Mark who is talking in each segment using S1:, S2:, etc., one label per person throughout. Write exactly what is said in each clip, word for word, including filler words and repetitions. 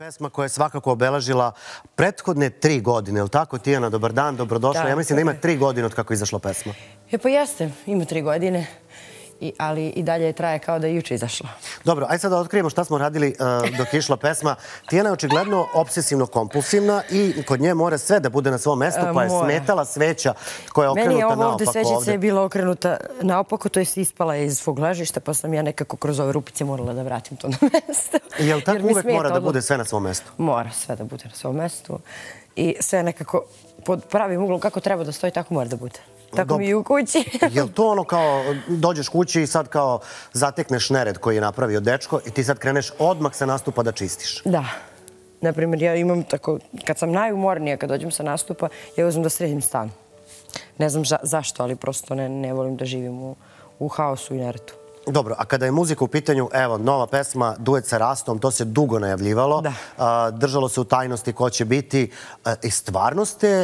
S1: Pesma koja je svakako obeležila prethodne tri godine, je li tako, Tijana? Dobar dan, dobrodošla. Ja mislim da ima tri godine od kako je izašla pesma.
S2: E pa jeste, ima tri godine, ali i dalje traje kao da je juče izašla.
S1: Dobro, ajde sad da otkrijemo šta smo radili dok je išla pesma. Tijana je očigledno obsesivno-kompulsivna i kod nje mora sve da bude na svom mestu, pa je smetala sveća koja je okrenuta naopako ovde.
S2: Meni je ovdje svećica je bila okrenuta naopako, to je ispala iz svog ležišta, pa sam ja nekako kroz ove rupice morala da vratim to na mesto.
S1: Je li tako uvek mora da bude sve na svom mestu?
S2: Mora sve da bude na svom mestu i sve nekako pod pravim uglom kako treba da stoji, tako mora da bude. Tako mi i u kući.
S1: Je li to ono kao dođeš kući i sad kao zatekneš nered koji je napravio dečko i ti sad kreneš odmah sa nastupa da čistiš?
S2: Da. Naprimjer, ja imam tako, kad sam najumornija, kad dođem sa nastupa, ja uzmem da sredim stan. Ne znam zašto, ali prosto ne volim da živim u haosu i neredu.
S1: Dobro, a kada je muzika u pitanju, evo, nova pesma, duet sa Rastom, to se dugo najavljivalo. Držalo se u tajnosti ko će biti. I stvarno ste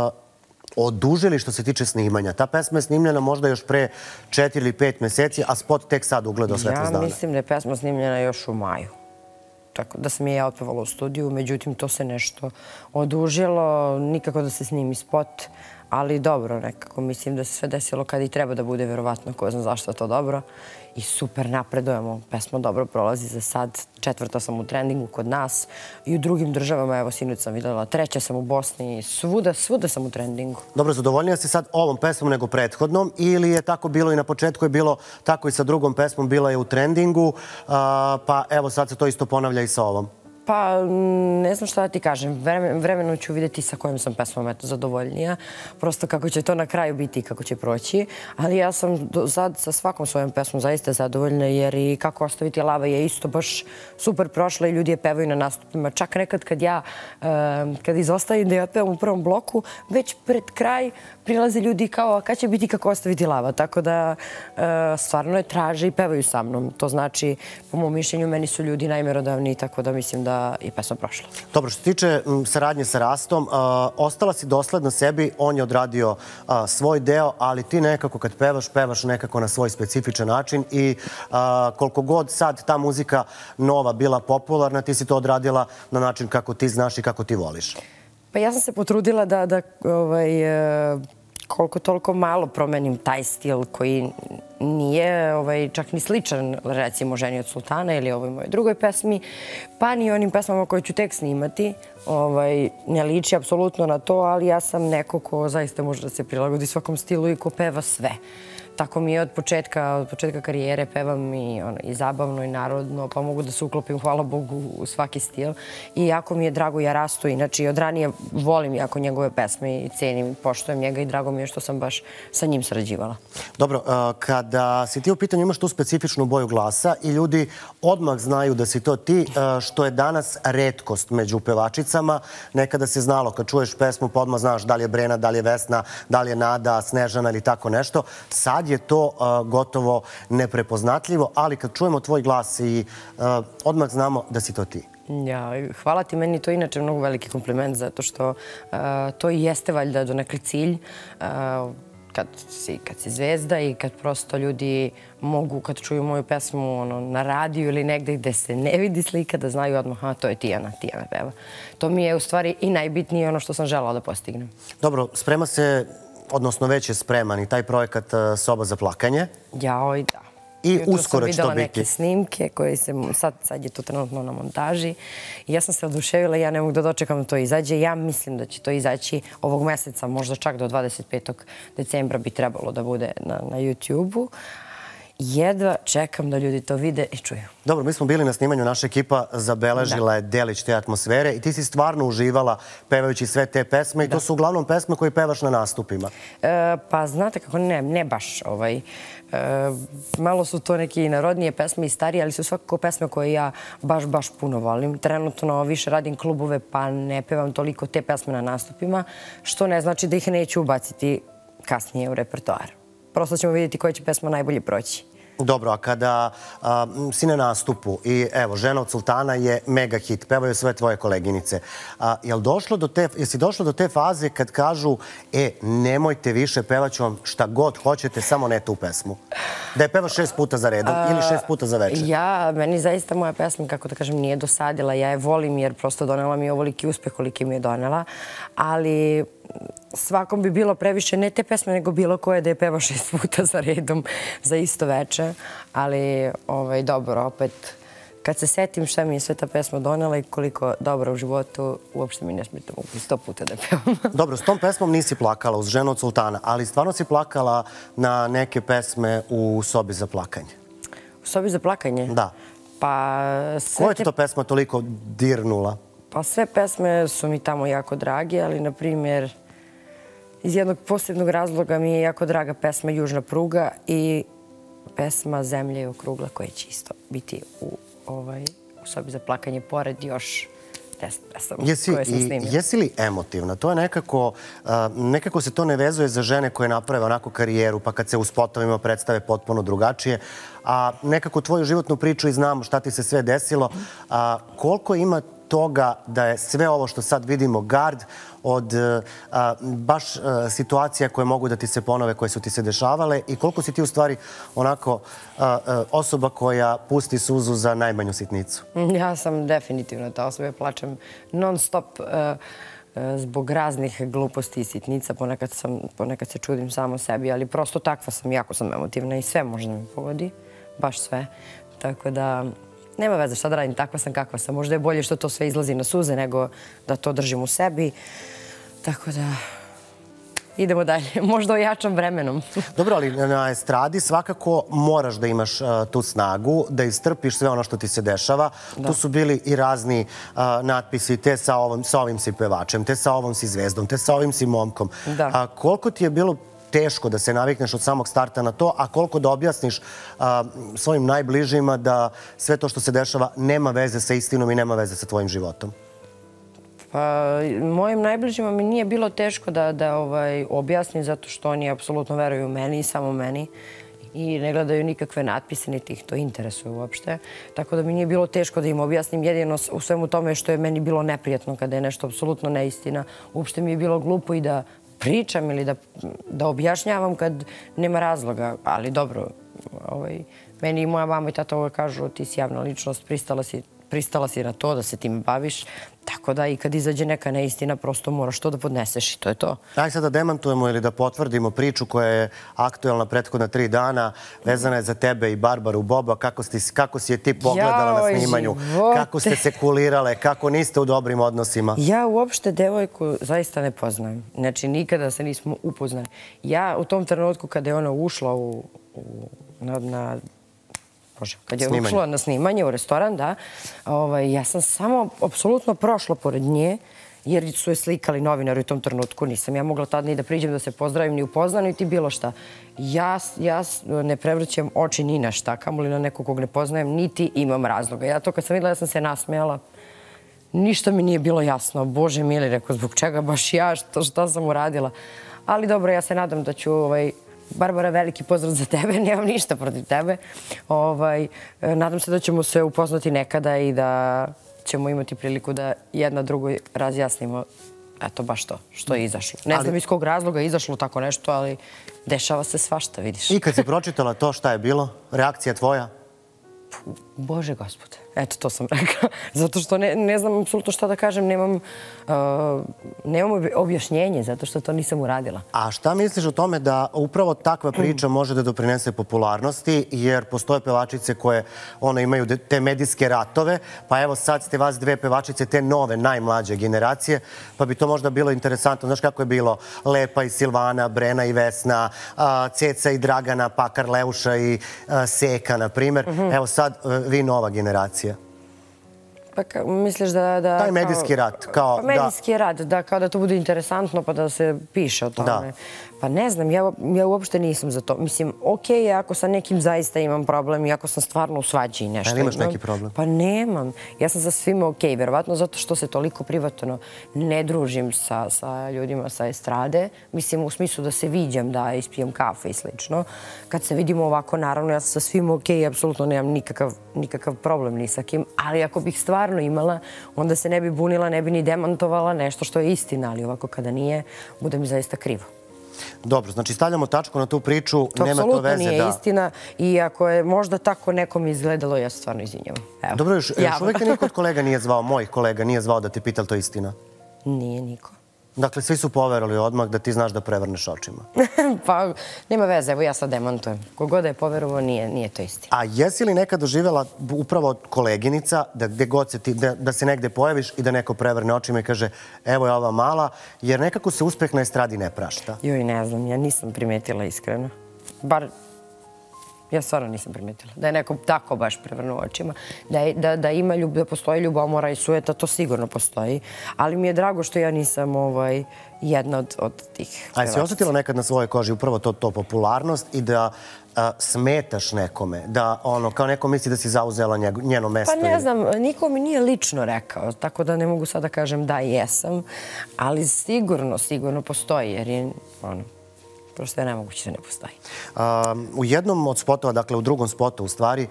S1: odužili što se tiče snimanja. Ta pesma je snimljena možda još pre četiri ili pet meseci, a spot tek sad ugledao svetlost dana.
S2: Ja mislim da je pesma snimljena još u maju. Tako da sam je ja otpevala u studiju, međutim to se nešto odužilo, nikako da se snimi spot, ali dobro nekako. Mislim da se sve desilo kad i treba da bude, verovatno, ko zna zašto je to dobro. I super napredujemo, pesma dobro prolazi za sad. Četvrta sam u trendingu kod nas i u drugim državama, evo sinoć sam videla, treća sam u Bosni, svuda, svuda sam u trendingu.
S1: Dobro, zadovoljnija si sad ovom pesmom nego prethodnom ili je tako bilo i na početku je bilo tako i sa drugom pesmom, bila je u trendingu, pa evo sad se to isto ponavlja i sa ovom?
S2: Pa ne znam šta da ti kažem. Vremenom ću vidjeti sa kojom sam pesmom zadovoljnija. Prosto kako će to na kraju biti i kako će proći. Ali ja sam sad sa svakom svojom pesmom zaista zadovoljna jer i Kako ostaviti lava je isto baš super prošla i ljudi je pevaju na nastupima. Čak nekad kad ja, kad izostavim da ja pevam u prvom bloku, već pred kraj prilaze ljudi kao kad će biti Kako ostaviti lava. Tako da stvarno je traže i pevaju sa mnom. To znači, po mom mišljenju, meni su ljudi najmerodavniji, tako da mislim da je pesma prošla.
S1: Dobro, što se tiče saradnje sa Rastom, ostala si dosledna sebi, on je odradio svoj deo, ali ti nekako kad pevaš, pevaš nekako na svoj specifičan način i koliko god sad ta muzika nova bila popularna, ti si to odradila na način kako ti znaš i kako ti voliš.
S2: Pa ja sam se potrudila da koliko toliko malo promenim taj stil koji nije čak ni sličan, recimo, Ženi od sultana ili ovoj mojoj drugoj pesmi, pa ni onim pesmama koje ću tek snimati. Ne liči apsolutno na to, ali ja sam neko ko zaista može da se prilagodi svakom stilu i ko peva sve. Tako mi je od početka, od početka karijere pevam i zabavno i narodno, pa mogu da se uklopim, hvala Bogu, u svaki stil. I jako mi je drago ja Rastu, inače i od ranije volim jako njegove pesme i cenim i poštujem njega i drago mi je što sam baš sa njim sarađivala.
S1: Dobro, kada si ti u pitanju imaš tu specifičnu boju glasa i ljudi odmah znaju da si to ti, što je danas retkost među pevačicama. Nekada se znalo, kad čuješ pesmu, pa odmah znaš da li je Brena, da li je Vesna, da li je Nada, Snežana ili tako nešto. Sad je to gotovo neprepoznatljivo, ali kad čujemo tvoj glas i odmah znamo da si to ti.
S2: Hvala ti, meni to je inače mnogo veliki kompliment, zato što to i jeste valjda donekli cilj kad si zvezda i kad prosto ljudi mogu, kad čuju moju pesmu na radiju ili negde gde se ne vidi slika, da znaju odmah, a to je Tijana, Tijana peva. To mi je u stvari i najbitnije ono što sam želala da postignem. Dobro,
S1: sprema se, odnosno već je spreman i taj projekat Soba za plakanje.
S2: Jao i da.
S1: I uskoro će to biti.
S2: Videla neke snimke koje se, sad je to trenutno na montaži. I ja sam se oduševila, ja ne mogu da dočekam da to izađe. Ja mislim da će to izaći ovog meseca, možda čak do dvadeset petog decembra bi trebalo da bude na YouTube-u. Jedva čekam da ljudi to vide i čuju.
S1: Dobro, mi smo bili na snimanju, naša ekipa zabeležila je delić te atmosfere i ti si stvarno uživala pevajući sve te pesme i to su uglavnom pesme koje pevaš na nastupima.
S2: Pa znate kako, ne, ne baš. Malo su to neke narodnije pesme i starije, ali su svakako pesme koje ja baš, baš puno volim. Trenutno više radim klubove pa ne pevam toliko te pesme na nastupima, što ne znači da ih neću ubaciti kasnije u repertoar. Prosto ćemo vidjeti koja će pesma najbolje proći.
S1: Dobro, a kada a, si na nastupu i evo, Žena od sultana je mega hit, pevaju sve tvoje koleginice. A, jel došlo do te, jesi došlo do te faze kad kažu e, nemojte više, pevaću vam šta god hoćete, samo ne tu pesmu? Da je pevaš šest puta za redom ili šest puta za večer?
S2: Ja, meni zaista moja pesma, kako da kažem, nije dosadila. Ja je volim jer prosto donela mi je ovoliki uspeh koliki mi je donela. Ali svakom bi bilo previše, ne te pesme, nego bilo koje da je peva šest puta za redom za isto veče. Ali, ovaj, dobro, opet, kad se setim šta mi je sve ta pesma donela i koliko dobra u životu, uopšte mi ne smeta mogu sto puta da pevam.
S1: Dobro, s tom pesmom nisi plakala uz Ženu od sultana, ali stvarno si plakala na neke pesme u Sobi za plakanje.
S2: U Sobi za plakanje?
S1: Da.
S2: Pa sve
S1: Koja je to pesma toliko dirnula?
S2: Pa sve pesme su mi tamo jako drage, ali, na primjer, iz jednog posebnog razloga mi je jako draga pesma Južna pruga i pesma Zemlja je okrugla, koja će isto biti u, ovaj, u Sobi za plakanje, pored još deset pesama koje sam snimila.
S1: Jesi li emotivna? To je nekako, uh, nekako se to ne vezuje za žene koje naprave onako karijeru, pa kad se u spotovima predstave potpuno drugačije, a nekako tvoju životnu priču i znamo šta ti se sve desilo. A, koliko ima toga da je sve ovo što sad vidimo gard od a, baš a, situacija koje mogu da ti se ponove, koje su ti se dešavale i koliko si ti u stvari onako a, a, osoba koja pusti suzu za najmanju sitnicu?
S2: Ja sam definitivno ta osoba. Ja plačem non stop a, a, zbog raznih gluposti i sitnica. Ponekad, sam, ponekad se čudim samo sebi, ali prosto takva sam, jako sam emotivna i sve možda mi pogodi. Baš sve. Tako da nema veze šta da radim, takva sam kakva sam. Možda je bolje što to sve izlazi na suze nego da to držim u sebi. Tako da idemo dalje. Možda ojačam vremenom.
S1: Dobro, ali na estradi svakako moraš da imaš uh, tu snagu, da istrpiš sve ono što ti se dešava. Da. Tu su bili i razni uh, natpisi, te sa, ovom, sa ovim si pevačem, te sa ovom si zvezdom, te sa ovim si momkom.
S2: Da.
S1: A koliko ti je bilo teško da se navikneš od samog starta na to, a koliko da objasniš a, svojim najbližima da sve to što se dešava nema veze sa istinom i nema veze sa tvojim životom?
S2: Pa, mojim najbližima mi nije bilo teško da, da ovaj, objasnim zato što oni apsolutno veruju u meni i samo meni i ne gledaju nikakve natpise, niti ih to interesuje uopšte. Tako da mi nije bilo teško da im objasnim. Jedino u svemu tome što je meni bilo neprijatno kada je nešto apsolutno neistina. Uopšte mi je bilo glupo i da pričam ili da, da objašnjavam kad nema razloga. Ali dobro, ovaj, meni i moja mama i tata uvek kažu ti si javna ličnost, pristala si, pristala si na to da se tim baviš. Tako da i kad izađe neka neistina, prosto moraš to da podneseš i to je to.
S1: Daj sad da demantujemo ili da potvrdimo priču koja je aktuelna prethodna tri dana. Vezana je za tebe i Barbaru Boba. Kako, sti, kako si je ti pogledala na snimanju?
S2: Živote.
S1: Kako ste se kulirale? Kako niste u dobrim odnosima?
S2: Ja uopšte devojku zaista ne poznajem. Znači, nikada se nismo upoznali. Ja u tom trenutku kada je ona ušla u, u, na, na Bože, kad je
S1: snimanje.
S2: ušla na snimanje u restoran, da, ovaj, ja sam samo apsolutno prošla pored nje, jer su je slikali novinari u tom trenutku. Nisam ja mogla tad ni da priđem da se pozdravim, ni upoznam, niti bilo šta. Ja, ja ne prevrćem oči ni na šta, kamoli na nekog kog ne poznajem, niti imam razloga. Ja to kad sam videla, ja sam se nasmejala. Ništa mi nije bilo jasno. Bože mili, rekao, zbog čega baš ja, što, šta sam uradila. Ali dobro, ja se nadam da ću... Ovaj, Barbara, veliki pozdrav za tebe, nemam ništa protiv tebe. Ovaj, nadam se da ćemo se upoznati nekada i da ćemo imati priliku da jedna drugoj razjasnimo eto baš to što je izašlo. Ne znam iz kog razloga je izašlo tako nešto, ali dešava se svašta, vidiš.
S1: I kad si pročitala to, šta je bilo? Reakcija tvoja?
S2: Bože gospode, eto to sam rekla. Zato što ne, ne znam apsolutno šta da kažem, nemam, uh, nemam objašnjenje, zato što to nisam uradila.
S1: A šta misliš o tome da upravo takva priča može da doprinese popularnosti, jer postoje pevačice koje one imaju te medijske ratove, pa evo sad ste vas dve pevačice, te nove, najmlađe generacije, pa bi to možda bilo interesantno. Znaš kako je bilo Lepa i Silvana, Brena i Vesna, uh, Ceca i Dragana, pa Karleuša i uh, Seka, na primjer. Mm-hmm. Evo sad vi nova generacija.
S2: Pa misliš da...
S1: Taj medijski rad.
S2: Pa medijski rad, da, kao da to bude interesantno pa da se piše o tome. Pa ne znam, ja uopšte nisam za to. Mislim, okej je ako sa nekim zaista imam problem i ako sam stvarno u svađi i nešto imam.
S1: Ali imaš neki problem?
S2: Pa nemam. Ja sam za svima okej, verovatno zato što se toliko privatno ne družim sa ljudima sa estrade. Mislim, u smislu da se viđam, da ispijem kafe i slično. Kad se vidimo ovako, naravno, ja sam sa svima okej i apsolutno nemam nikakav problem ni sa kim. Ali ako bih stvarno imala, onda se ne bi bunila, ne bi ni demantovala nešto što je istina, ali ovako kada nije, bude mi zaista krivo.
S1: Dobro, znači stavljamo tačku na tu priču, nema to veze da...
S2: Apsolutno nije istina i ako je možda tako nekom izgledalo, ja se stvarno izvinjavam.
S1: Dobro, još uvijek te niko od kolega nije zvao, mojih kolega nije zvao da te pita li to istina?
S2: Nije niko.
S1: Dakle, svi su poverali odmah da ti znaš da prevrneš očima.
S2: Pa, nema veze, evo ja sad demantujem. Kogod da je poverovao, nije to istina.
S1: A jesi li nekad doživjela upravo od koleginica da se negde pojaviš i da neko prevrne očima i kaže evo je ova mala, jer nekako se uspeh na estradi ne prašta?
S2: Joj, ne znam, ja nisam primetila iskreno. Bar... Ja stvarno nisam primetila. Da je neko tako baš prevrnuo očima. Da ima ljubav, da postoji ljubomora i sujeta, to sigurno postoji. Ali mi je drago što ja nisam jedna od tih
S1: pevačica. A jesi osjetila nekad na svojoj koži upravo to popularnost i da smetaš nekome? Da ono, kao neko misli da si zauzela njeno mesto?
S2: Pa ne znam, niko mi nije lično rekao, tako da ne mogu sad da kažem da jesam. Ali sigurno, sigurno postoji, jer je ono... Prosto je nemoguće da ne postoji.
S1: U jednom od spotova, dakle u drugom spotu u stvari,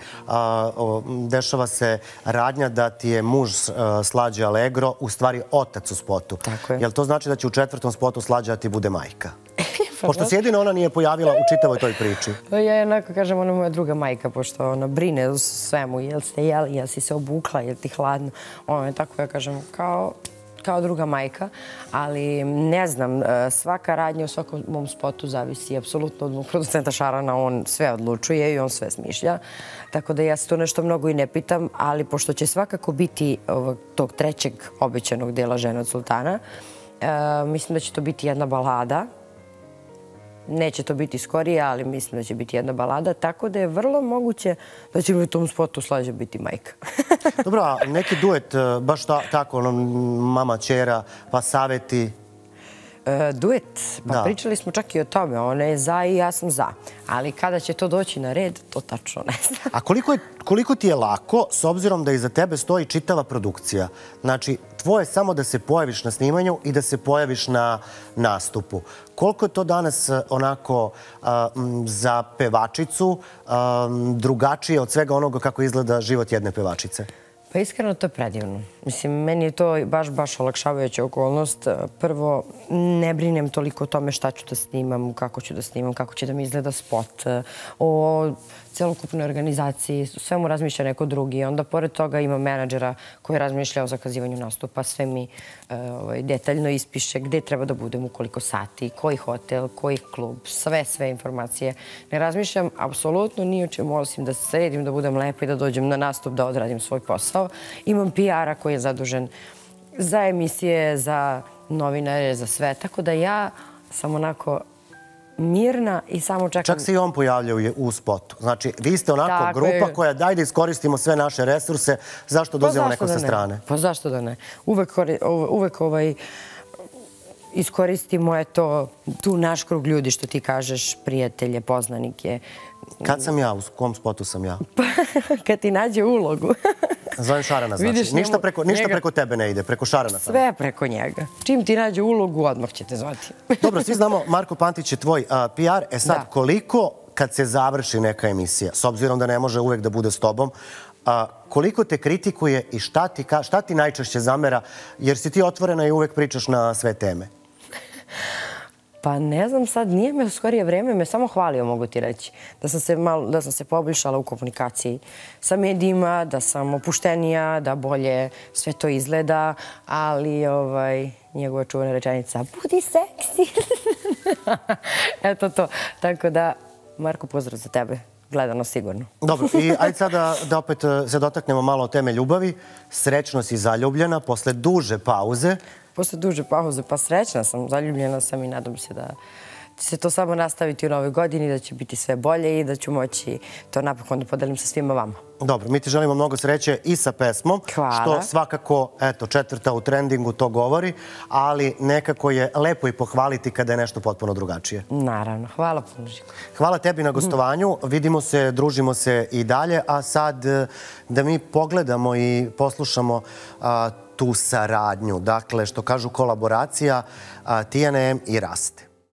S1: dešava se radnja da ti je muž Slađe Allegro u stvari otac u spotu.
S2: Tako je.
S1: Jel to znači da će u četvrtom spotu Slađa ti bude majka? Pošto se jedino ona nije pojavila u čitavoj toj priči.
S2: Ja jednako kažem, ona je moja druga majka, pošto ona brine o svemu. Jel ste jeli, jel si se obukla, jel ti hladno. Ona je tako, ja kažem, kao... kao druga majka, ali ne znam, svaka radnja u svakom mom spotu zavisi apsolutno od mog producenta Šarana, on sve odlučuje i on sve smišlja, tako da ja se to nešto mnogo i ne pitam, ali pošto će svakako biti tog trećeg obećanog dela Žene od sultana, mislim da će to biti jedna balada. Neće to biti skorije, ali mislim da će biti jedna balada, tako da je vrlo moguće da će mi u tom spotu Slađa biti majka.
S1: Dobro, a neki duet, baš tako, mama, ćera, pa saveti?
S2: Duet? Pa pričali smo čak i o tome. Ona je za i ja sam za. Ali kada će to doći na red, to tačno ne znam.
S1: A koliko ti je lako, s obzirom da iza tebe stoji čitava produkcija? Znači, tvoje samo da se pojaviš na snimanju i da se pojaviš na nastupu. Koliko je to danas onako za pevačicu drugačije od svega onoga kako izgleda život jedne pevačice?
S2: Pa iskreno to je predivno. Mislim, meni je to baš, baš olakšavajuća okolnost. Prvo, ne brinem toliko o tome šta ću da snimam, kako ću da snimam, kako će da mi izgleda spot, o celokupnoj organizaciji, sve mu razmišlja neko drugi. Onda, pored toga, ima menadžera koji razmišlja o zakazivanju nastupa, sve mi detaljno ispiše gde treba da budem, u koliko sati, koji hotel, koji klub, sve, sve informacije. Ne razmišljam apsolutno ni o čemu, osim da se sredim, da budem lepa i da dođem na nastup, da odradim svoj posao. Imam P R-a koji je zadužen za emisije, za novinare, za sve. Tako da ja sam onako mirna i samo čekam...
S1: Čak se i on pojavljao u spotu. Znači, vi ste onako grupa koja daj da iskoristimo sve naše resurse, zašto dozivamo neko sa strane?
S2: Pa zašto da ne? Uvek iskoristimo tu naš krug ljudi, što ti kažeš, prijatelje, poznanike.
S1: Kad sam ja? U kom spotu sam ja?
S2: Kad ti nađe ulogu.
S1: Zovem Šarana, znači. Ništa preko tebe ne ide, preko Šarana sam.
S2: Sve preko njega. Čim ti nađe ulogu, odmah će te zvati.
S1: Dobro, svi znamo, Marko Pantić je tvoj P R. E sad, koliko kad se završi neka emisija, s obzirom da ne može uvek da bude s tobom, koliko te kritikuje i šta ti najčešće zamera, jer si ti otvorena i uvek pričaš na sve teme?
S2: Pa ne znam sad, nije me u skorije vreme, me samo hvalio, mogu ti reći. Da sam se poboljšala u komunikaciji sa medijima, da sam opuštenija, da bolje sve to izgleda, ali njegova čuvena rečenica, budi seksi. Eto to. Tako da, Marko, pozdrav za tebe. Gledano sigurno.
S1: Dobro, i ajde sada da opet se dotaknemo malo o teme ljubavi. Srećno si zaljubljena posle duže pauze.
S2: Posle duže pauze, pa srećna sam, zaljubljena sam i nadam se da će se to samo nastaviti u novoj godini, da će biti sve bolje i da ću moći to napokon da podelim sa svima vama.
S1: Dobro, mi ti želimo mnogo sreće i sa pesmom,
S2: Hvala.
S1: Što svakako, eto, četvrta u trendingu to govori, ali nekako je lepo i pohvaliti kada je nešto potpuno drugačije.
S2: Naravno. Hvala puno.
S1: Hvala tebi na gostovanju. Vidimo se, družimo se i dalje, a sad da mi pogledamo i poslušamo tu saradnju. Dakle, što kažu kolaboracija Tijana M i Raste.